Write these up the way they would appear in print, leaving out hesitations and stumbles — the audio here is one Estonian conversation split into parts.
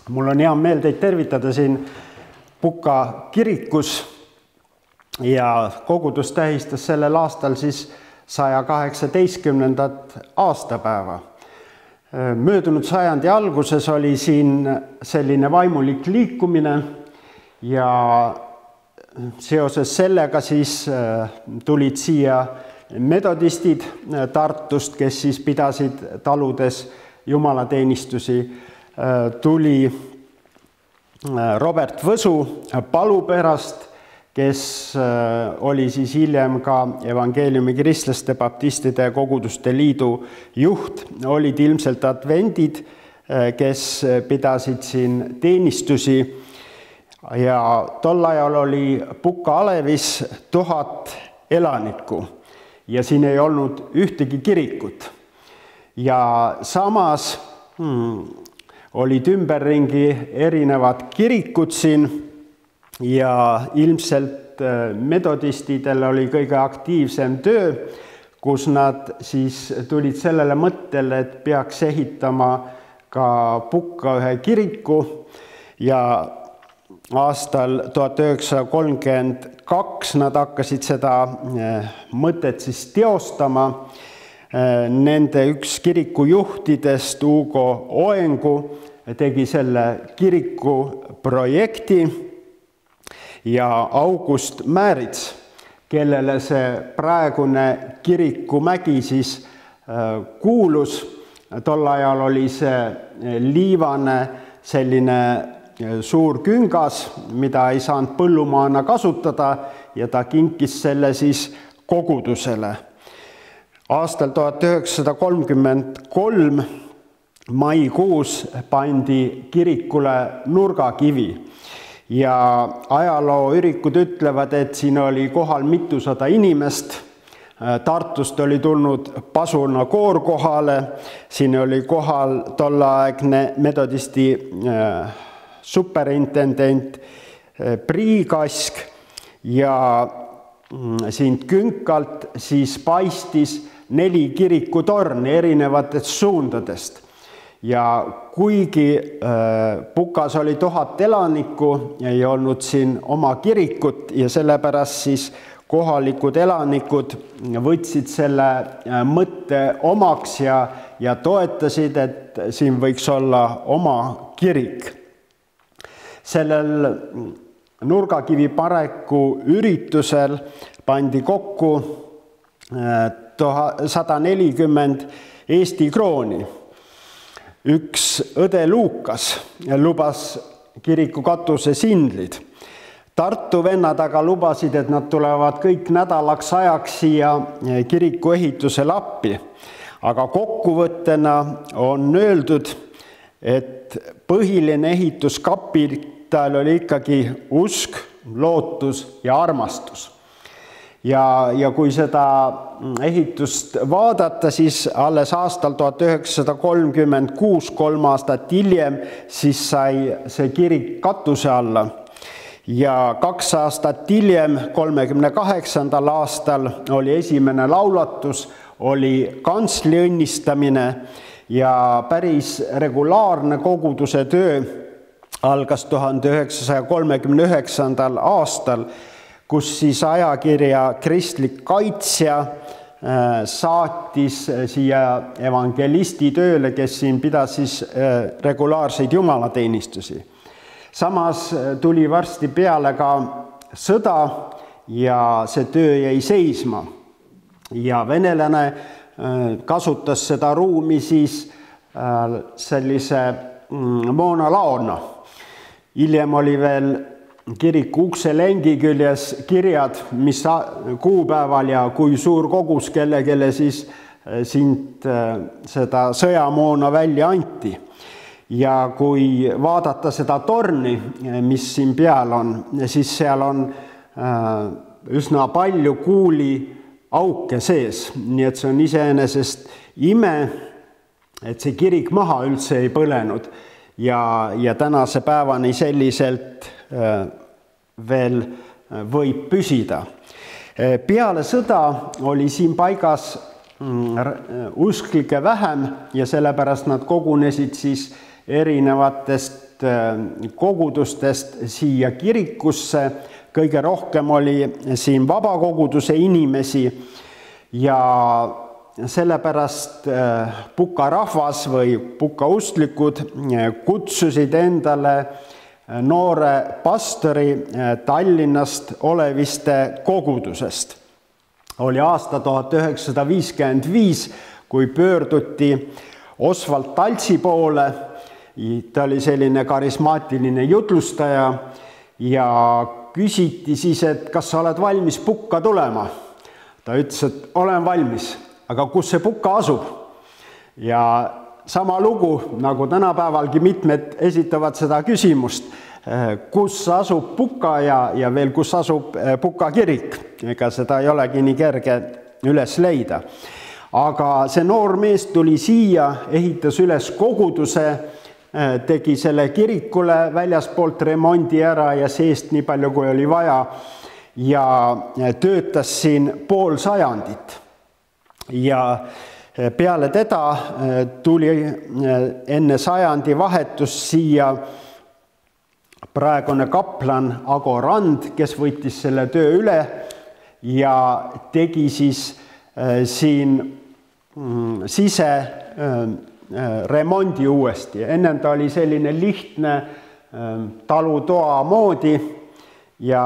Mul on hea meel teid tervitada siin Puka kirikus ja kogudus tähistas sellel aastal siis 118. aastapäeva. Möödunud sajandi alguses oli siin selline vaimulik liikumine ja seoses sellega siis tulid siia metodistid Tartust, kes siis pidasid taludes jumalateenistusi. Tuli Robert Võsu Paluperast, kes oli siis hiljem ka evangeeliumi kristlaste baptistide koguduste liidu juht, olid ilmselt advendid, kes pidasid siin teenistusi ja tol ajal oli Puka alevis 1000 elanikku ja siin ei olnud ühtegi kirikut ja samas olid ümberringi erinevad kirikud siin ja ilmselt metodistidel oli kõige aktiivsem töö, kus nad siis tulid sellele mõttele, et peaks ehitama ka Pukka ühe kiriku ja aastal 1932 nad hakkasid seda mõtet siis teostama. Nende üks kiriku juhtidest, Ugo Oengu, tegi selle kiriku projekti ja August Määrits, kellele see praegune kirikumägi siis kuulus. Tol ajal oli see liivane selline suur küngas, mida ei saanud põllumaana kasutada ja ta kinkis selle siis kogudusele. Aastal 1933 maikuus pandi kirikule nurgakivi ja ajalooürikud ütlevad, et siin oli kohal mitusada inimest. Tartust oli tulnud Pasuna koor kohale, siin oli kohal tolleaegne metodisti superintendent Priikask ja siin künkalt siis paistis 4 kirikutorni erinevatest suundadest. Ja kuigi Pukas oli 1000 elanikku, ei olnud siin oma kirikut ja sellepärast siis kohalikud elanikud võtsid selle mõtte omaks ja toetasid, et siin võiks olla oma kirik. Sellel nurgakivi paneku üritusel pandi kokku 140 Eesti krooni. Üks õde Luukas lubas kiriku katuse sindlid. Tartu vennad aga lubasid, et nad tulevad kõik nädalaks ajaks siia kiriku ehitusele appi. Aga kokkuvõttena on öeldud, et põhiline ehituskapital oli ikkagi usk, lootus ja armastus. Ja kui seda ehitust vaadata, siis alles aastal 1936, 3 aastat hiljem, siis sai see kirik katuse alla. Ja 2 aastat hiljem, 38. aastal oli esimene laulatus, oli kantsli õnnistamine ja päris regulaarne koguduse töö algas 1939. aastal, kus siis ajakirja Kristlik Kaitsja saatis siia evangelisti tööle, kes siin pidas siis regulaarseid jumalateenistusi. Samas tuli varsti peale ka sõda ja see töö jäi seisma. Ja venelane kasutas seda ruumi siis sellise moonalaona. Hiljem oli veel kiriku ukselengi küljes kirjad, mis kuupäeval ja kui suur kogus kellele siis siit seda sõjamoona välja anti. Ja kui vaadata seda torni, mis siin peal on, siis seal on üsna palju kuuli auke sees. Nii et see on iseenesest ime, et see kirik maha üldse ei põlenud ja tänase päevani selliselt veel võib püsida. Peale sõda oli siin paigas usklikke vähem ja sellepärast nad kogunesid siis erinevatest kogudustest siia kirikusse. Kõige rohkem oli siin vabakoguduse inimesi ja sellepärast Puka rahvas või Puka ustlikud kutsusid endale noore pastori Tallinnast Oleviste kogudusest. Oli aasta 1955, kui pöörduti Osvald Taltsi poole. Ta oli selline karismaatiline jutlustaja ja küsiti siis, et kas sa oled valmis Pukka tulema. Ta ütles, et olen valmis, aga kus see Puka asub? Ja sama lugu, nagu tänapäevalgi mitmed esitavad seda küsimust, kus asub Puka ja veel kus asub Puka kirik. Ega seda ei olegi nii kerge üles leida. Aga see noor mees tuli siia, ehitas üles koguduse, tegi selle kirikule väljaspoolt remondi ära ja seest nii palju, kui oli vaja ja töötas siin pool sajandit. Ja peale teda tuli enne sajandi vahetus siia praegune kaplan Ago Rand, kes võttis selle töö üle ja tegi siis siin sise remondi uuesti. Enne ta oli selline lihtne talutoa moodi ja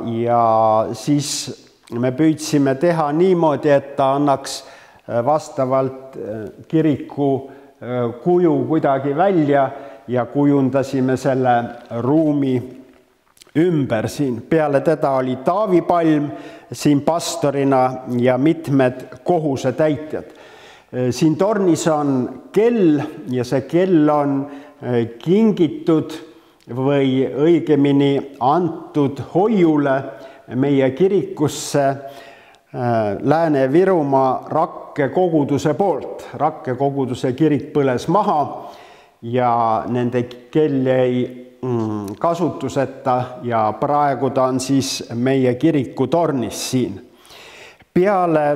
siis me püüdsime teha niimoodi, et ta annaks vastavalt kiriku kuju kuidagi välja ja kujundasime selle ruumi ümber siin. Peale teda oli Taavi Palm siin pastorina ja mitmed kohusetäitjad. Siin tornis on kell ja see kell on kingitud või õigemini antud hoiule meie kirikusse Lääne-Virumaa Rakke koguduse poolt. Rakke koguduse kirik põles maha ja nende kell jäi kasutuseta ja praegu ta on siis meie kiriku tornis siin. Peale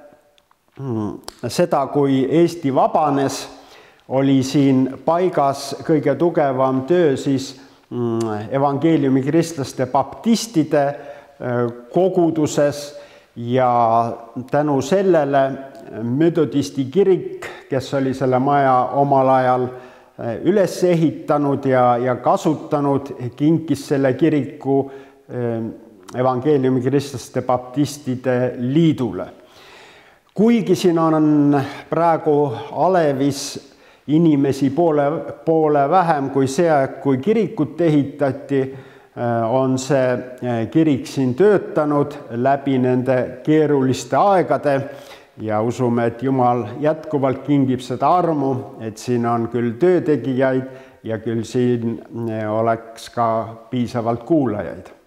seda, kui Eesti vabanes, oli siin paigas kõige tugevam töö siis evangeeliumi kristlaste baptistide koguduses ja tänu sellele Metodisti kirik, kes oli selle maja omal ajal üles ehitanud ja kasutanud, kinkis selle kiriku evangeeliumi kristlaste baptistide liidule. Kuigi siin on praegu alevis inimesi poole vähem kui see aeg, kui kirikut ehitati, on see kirik siin töötanud läbi nende keeruliste aegade ja usume, et Jumal jätkuvalt kingib seda armu, et siin on küll töötegijaid ja küll siin oleks ka piisavalt kuulajaid.